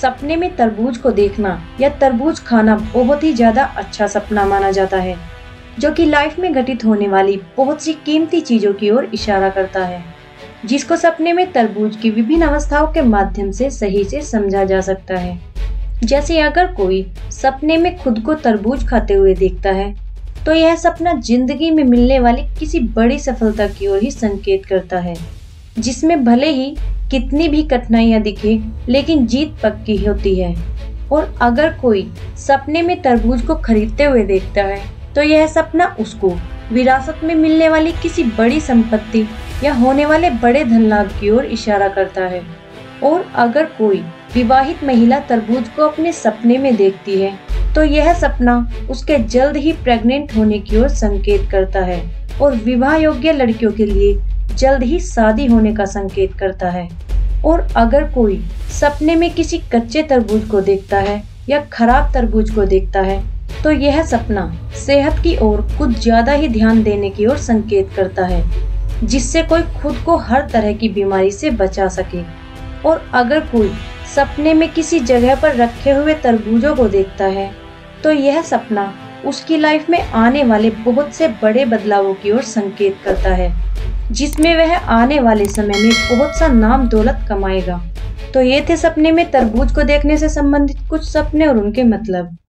सपने में तरबूज को देखना या तरबूज खाना बहुत ही ज्यादा अच्छा सपना माना जाता है, जो कि लाइफ में घटित होने वाली बहुत सी कीमती चीजों की ओर इशारा करता है, जिसको सपने में तरबूज की विभिन्न अवस्थाओं के माध्यम से सही से समझा जा सकता है। जैसे अगर कोई सपने में खुद को तरबूज खाते हुए देखता है, तो यह सपना जिंदगी में मिलने वाली किसी बड़ी सफलता की ओर ही संकेत करता है, जिसमें भले ही कितनी भी कठिनाइयां दिखे, लेकिन जीत पक्की होती है। और अगर कोई सपने में तरबूज को खरीदते हुए देखता है, तो यह सपना उसको विरासत में मिलने वाली किसी बड़ी संपत्ति या होने वाले बड़े धन लाभ की ओर इशारा करता है। और अगर कोई विवाहित महिला तरबूज को अपने सपने में देखती है, तो यह सपना उसके जल्द ही प्रेग्नेंट होने की ओर संकेत करता है और विवाह योग्य लड़कियों के लिए जल्द ही शादी होने का संकेत करता है। और अगर कोई सपने में किसी कच्चे तरबूज को देखता है या खराब तरबूज को देखता है, तो यह सपना सेहत की ओर कुछ ज्यादा ही ध्यान देने की ओर संकेत करता है, जिससे कोई खुद को हर तरह की बीमारी से बचा सके। और अगर कोई सपने में किसी जगह पर रखे हुए तरबूजों को देखता है, तो यह सपना उसकी लाइफ में आने वाले बहुत से बड़े बदलावों की ओर संकेत करता है, जिसमें वह आने वाले समय में बहुत सा नाम दौलत कमाएगा। तो ये थे सपने में तरबूज को देखने से संबंधित कुछ सपने और उनके मतलब।